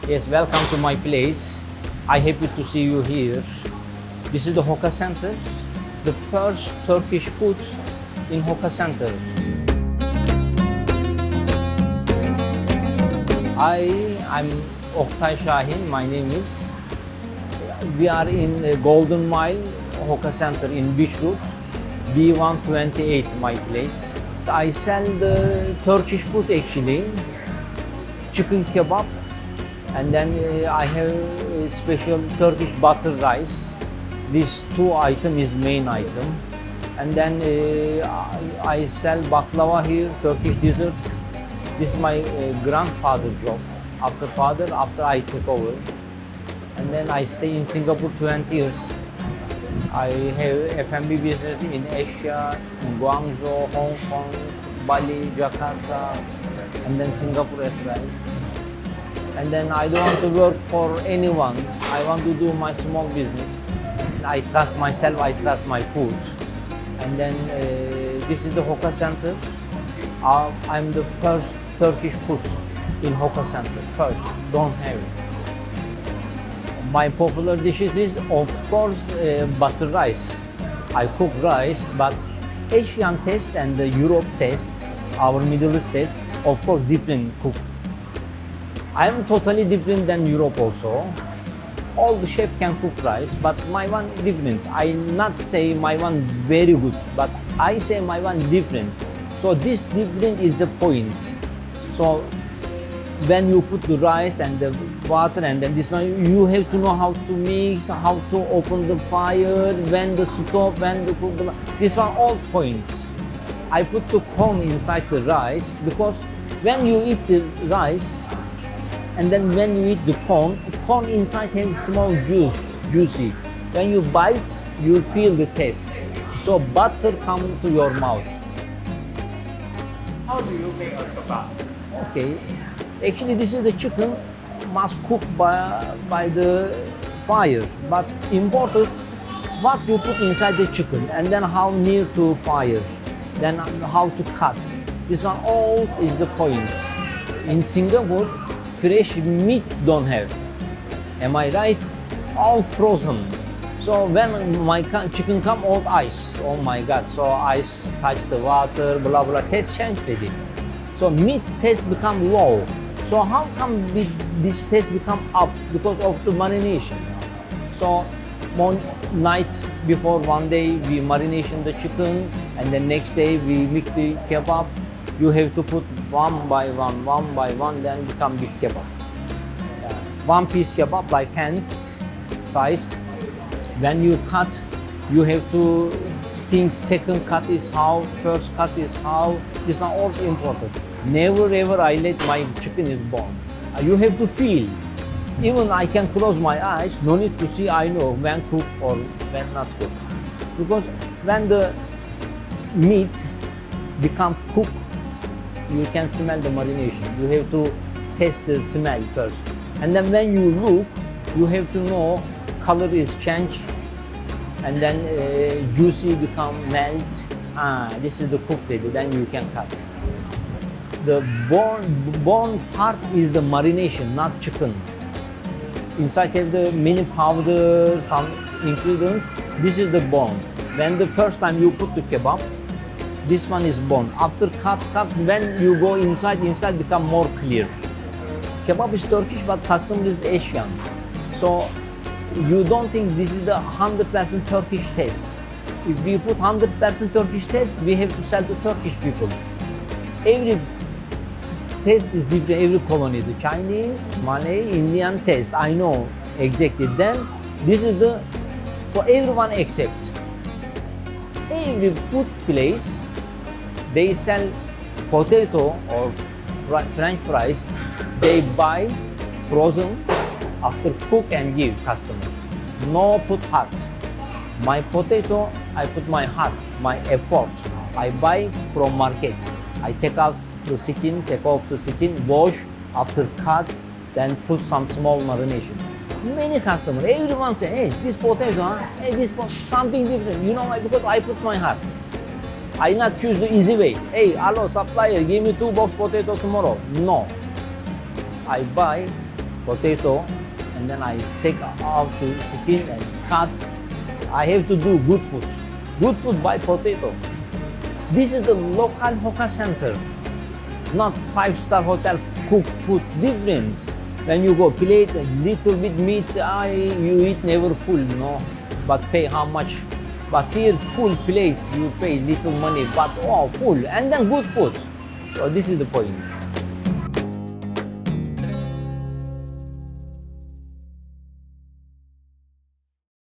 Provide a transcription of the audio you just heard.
Yes, welcome to my place. I happy to see you here. This is the Hoka Center, the first Turkish food in Hoka Center. I'm Oktay Şahin, my name is. We are in Golden Mile, Hoka Center in Beach Road, B128, my place. I sell the Turkish food actually, chicken kebab, and then I have a special Turkish butter rice. These two items is main item. And then I sell baklava here, Turkish desserts. This is my grandfather's job. After I took over. And then I stay in Singapore 20 years. I have F&B business in Asia, in Guangzhou, Hong Kong, Bali, Jakarta, and then Singapore as well. And then I don't want to work for anyone. I want to do my small business. I trust myself, I trust my food. And then this is the Hoka Center. I'm the first Turkish food in Hoka Center. First, don't have it. My popular dishes is, of course, butter rice. I cook rice, but Asian taste and the Europe taste, our Middle East taste, of course, different cook. I'm totally different than Europe also. All the chef can cook rice, but my one different. I not say my one very good, but I say my one different. So this different is the point. So when you put the rice and the water and then this one, you have to know how to mix, how to open the fire, when the stop, when to cook the, this one all points. I put the corn inside the rice because when you eat the rice and then when you eat the corn inside has small juicy. When you bite, you feel the taste. So butter comes to your mouth. How do you make a kebab? Okay. Actually, this is the chicken must cook by the fire. But important, what you put inside the chicken and then how near to fire, then how to cut. This one all is the points. In Singapore, fresh meat don't have. Am I right? All frozen. So when my chicken come, all ice. Oh my God! So ice touch the water, blah blah. Taste change already. So meat taste become low. So how come this taste become up? Because of the marination. So one night before, one day we marination the chicken, and the next day we make the kebab. You have to put one by one, then become big kebab. One piece kebab like hands size. When you cut, you have to think second cut is how, first cut is how. This one also important. Never ever I let my chicken is born. You have to feel. Even I can close my eyes, no need to see, I know when cook or when not cook. Because when the meat become cooked, you can smell the marination. You have to taste the smell first. And then when you look, you have to know color is changed and then juicy become melt. This is the cooked ready, then you can cut. The bone part is the marination, not chicken. Inside have the mini powder, some ingredients. This is the bone. When the first time you put the kebab, this one is bone. After cut, when you go inside become more clear. Kebab is Turkish, but customer is Asian. So you don't think this is the 100% Turkish taste. If we put 100% Turkish taste, we have to sell to Turkish people. Every taste is different, every colony. The Chinese, Malay, Indian taste, I know exactly. Then this is the, for everyone except. Every food place, they sell potato or French fries, they buy frozen, after cook and give customer. No put hot. My potato, I put my heart, my effort. I buy from market. I take out the skin, take off the skin, wash, after cut, then put some small marination. Many customers, everyone say, hey, this potato, huh? Hey, this something different. You know why? Because I put my heart. I not choose the easy way. Hey, hello supplier, give me 2 box potato tomorrow. No. I buy potato, and then I take out the skin and cut. I have to do good food. Good food by potato. This is the local Hoka center, not five-star hotel cooked food. Different. When you go plate a little bit meat, you eat never full, no. But pay how much? But here full plate, you pay little money, but oh full, and then good food. So this is the point.